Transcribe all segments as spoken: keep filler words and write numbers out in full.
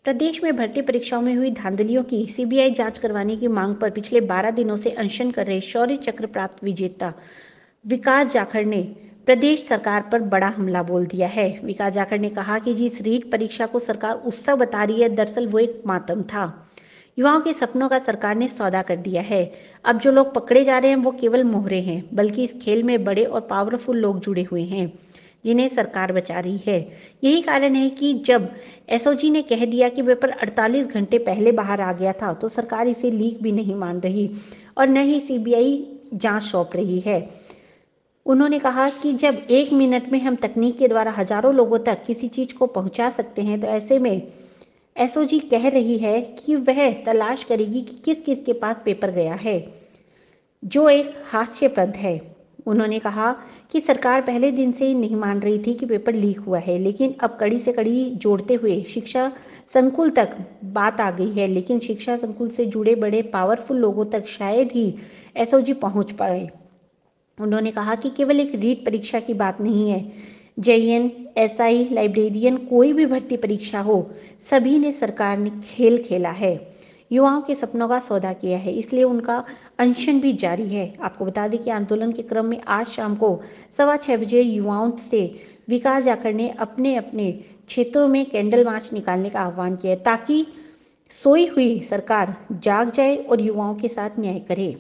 प्रदेश में भर्ती परीक्षाओं में हुई धांधलियों की सीबीआई जांच करवाने की मांग पर पिछले बारह दिनों से अनशन कर रहे शौर्य चक्र प्राप्त विजेता विकास जाखड़ ने प्रदेश सरकार पर बड़ा हमला बोल दिया है। विकास जाखड़ ने कहा कि जिस रीट परीक्षा को सरकार उत्सव बता रही है, दरअसल वो एक मातम था। युवाओं के सपनों का सरकार ने सौदा कर दिया है। अब जो लोग पकड़े जा रहे हैं वो केवल मोहरे हैं, बल्कि इस खेल में बड़े और पावरफुल लोग जुड़े हुए हैं जिन्हें सरकार बचा रही है। यही कारण है कि जब एसओजी ने कह दिया कि पेपर अड़तालीस घंटे पहले बाहर आ गया था, तो सरकार इसे लीक भी नहीं मान रही और न ही सीबीआई जांच सौंप रही है। उन्होंने कहा कि जब एक मिनट में हम तकनीक के द्वारा हजारों लोगों तक किसी चीज को पहुंचा सकते हैं, तो ऐसे में एसओजी कह रही है कि वह तलाश करेगी कि किस किस के पास पेपर गया है, जो एक हास्यास्पद है। उन्होंने कहा कि सरकार पहले दिन से ही नहीं मान रही थी कि पेपर लीक हुआ है, लेकिन अब कड़ी से कड़ी जोड़ते हुए शिक्षा संकुल तक बात आ गई है, लेकिन शिक्षा संकुल से जुड़े बड़े पावरफुल लोगों तक शायद ही एसओजी पहुंच पाए। उन्होंने कहा कि केवल एक रीट परीक्षा की बात नहीं है, जेईएन, एसआई, लाइब्रेरियन, कोई भी भर्ती परीक्षा हो, सभी ने सरकार ने खेल खेला है, युवाओं के सपनों का सौदा किया है, इसलिए उनका अनशन भी जारी है। आपको बता दें कि आंदोलन के क्रम में आज शाम को सवा छह बजे युवाओं से विकास जाखड़ ने अपने अपने क्षेत्रों में कैंडल मार्च निकालने का आह्वान किया है, ताकि सोई हुई सरकार जाग जाए और युवाओं के साथ न्याय करे।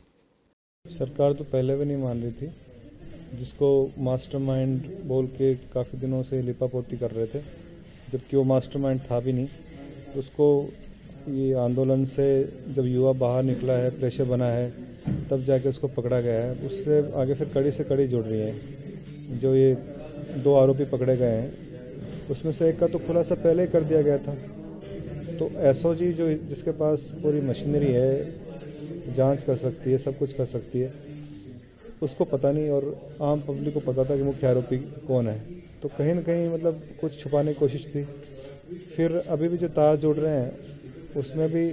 सरकार तो पहले भी नहीं मान रही थी, जिसको मास्टरमाइंड बोल के काफ़ी दिनों से लिपापोती कर रहे थे, जबकि वो मास्टरमाइंड था भी नहीं। उसको ये आंदोलन से जब युवा बाहर निकला है, प्रेशर बना है, तब जाके उसको पकड़ा गया है। उससे आगे फिर कड़ी से कड़ी जुड़ रही है। जो ये दो आरोपी पकड़े गए हैं, उसमें से एक का तो खुलासा पहले ही कर दिया गया था। तो एसओजी जो जिसके पास पूरी मशीनरी है, जांच कर सकती है, सब कुछ कर सकती है, उसको पता नहीं, और आम पब्लिक को पता था कि मुख्य आरोपी कौन है। तो कहीं ना कहीं मतलब कुछ छुपाने की कोशिश थी। फिर अभी भी जो तार जोड़ रहे हैं, उसमें भी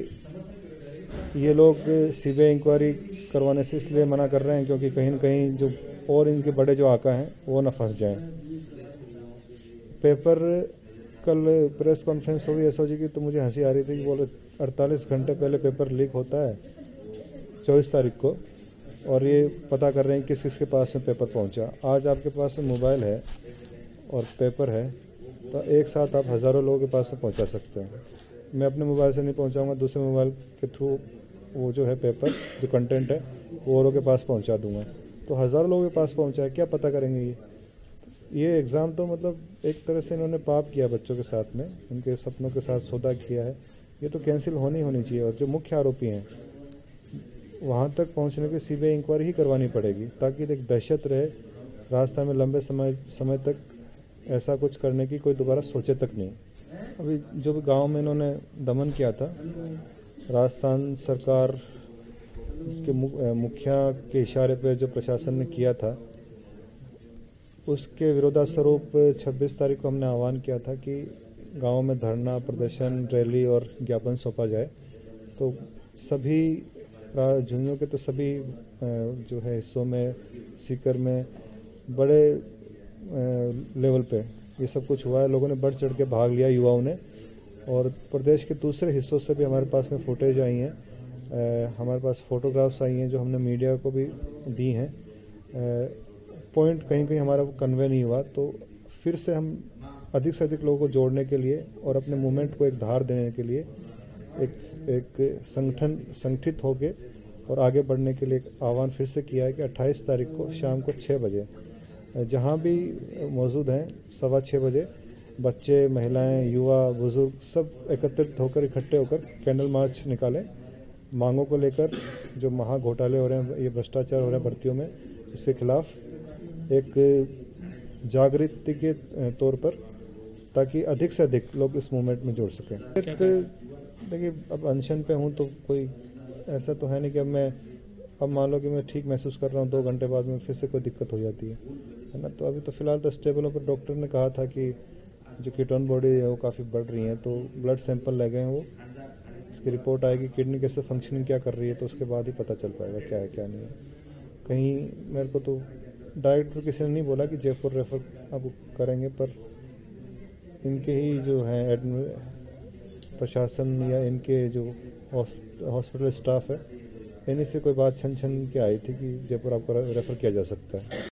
ये लोग सीबीआई इंक्वायरी करवाने से इसलिए मना कर रहे हैं क्योंकि कहीं ना कहीं जो और इनके बड़े जो आका हैं वो ना फंस जाएं। पेपर कल प्रेस कॉन्फ्रेंस हुई एसओजी की, तो मुझे हंसी आ रही थी कि बोले अड़तालीस घंटे पहले पेपर लीक होता है चौबीस तारीख को, और ये पता कर रहे हैं किस किस के पास में पेपर पहुंचा। आज आपके पास में मोबाइल है और पेपर है, तो एक साथ आप हज़ारों लोगों के पास में पहुंचा सकते हैं। मैं अपने मोबाइल से नहीं पहुंचाऊंगा, दूसरे मोबाइल के थ्रू वो जो है पेपर जो कंटेंट है वो औरों के पास पहुंचा दूंगा, तो हज़ारों लोगों के पास पहुंचा है। क्या पता करेंगे ये ये एग्ज़ाम? तो मतलब एक तरह से इन्होंने पाप किया बच्चों के साथ में, उनके सपनों के साथ सौदा किया है। ये तो कैंसिल होनी होनी चाहिए, और जो मुख्य आरोपी हैं वहाँ तक पहुँचने की सीबीआई इंक्वायरी ही करवानी पड़ेगी, ताकि एक दहशत रहे राजस्थान में। लंबे समय समय तक ऐसा कुछ करने की कोई दोबारा सोचे तक नहीं। अभी जो भी गांव में इन्होंने दमन किया था, राजस्थान सरकार के मुखिया के इशारे पे जो प्रशासन ने किया था, उसके विरोधास्वरूप छब्बीस तारीख को हमने आह्वान किया था कि गाँव में धरना, प्रदर्शन, रैली और ज्ञापन सौंपा जाए। तो सभी झुंझुनू के तो सभी जो है हिस्सों में, सीकर में बड़े लेवल पे ये सब कुछ हुआ है। लोगों ने बढ़ चढ़ के भाग लिया, युवाओं ने, और प्रदेश के दूसरे हिस्सों से भी हमारे पास में फुटेज आई हैं, हमारे पास फोटोग्राफ्स आई हैं जो हमने मीडिया को भी दी हैं। पॉइंट कहीं कहीं हमारा कन्वे नहीं हुआ, तो फिर से हम अधिक से अधिक लोगों को जोड़ने के लिए और अपने मूवमेंट को एक धार देने के लिए एक एक संगठन संगठित होके और आगे बढ़ने के लिए आह्वान फिर से किया है कि अट्ठाईस तारीख को शाम को छः बजे जहाँ भी मौजूद हैं, सवा छः बजे बच्चे, महिलाएं, युवा, बुजुर्ग सब एकत्रित होकर, इकट्ठे होकर कैंडल मार्च निकालें, मांगों को लेकर। जो महा घोटाले हो रहे हैं, ये भ्रष्टाचार हो रहे हैं भर्तियों में, इसके खिलाफ एक जागृति के तौर पर, ताकि अधिक से अधिक लोग इस मूवमेंट में जुड़ सकें। देखिए, अब अनशन पे हूँ तो कोई ऐसा तो है नहीं कि अब मैं अब मान लो कि मैं ठीक महसूस कर रहा हूँ, दो घंटे बाद में फिर से कोई दिक्कत हो जाती है है ना। तो अभी तो फिलहाल तो स्टेबल हो, पर डॉक्टर ने कहा था कि जो कीटोन बॉडी है वो काफ़ी बढ़ रही है, तो ब्लड सैंपल ले गए हैं, वो इसकी रिपोर्ट आएगी, किडनी कैसे फंक्शनिंग क्या कर रही है, तो उसके बाद ही पता चल पाएगा क्या है क्या नहीं है। कहीं मेरे को तो डायरेक्टर किसी ने नहीं बोला कि जयपुर रेफर अब करेंगे, पर इनके ही जो हैं प्रशासन या इनके जो हॉस्पिटल स्टाफ है, इन्हीं से कोई बात छन छन के आई थी कि जयपुर आपको रेफ़र किया जा सकता है।